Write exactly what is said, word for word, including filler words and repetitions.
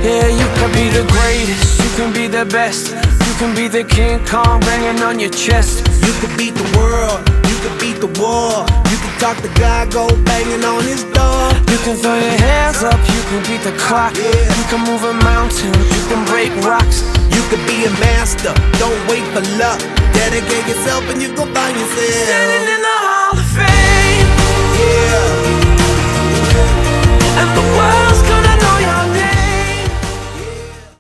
Yeah, you can be the greatest, you can be the best, you can be the King Kong banging on your chest. You could beat the world, you could beat the war, you can talk to God, go banging on his door. You can throw your hands up, you can beat the clock, Yeah. you can move a mountain, you can break rocks. You could be a master, don't wait for luck. Dedicate yourself and you gon' find yourself Standing in the Hall of Fame, yeah. and the world's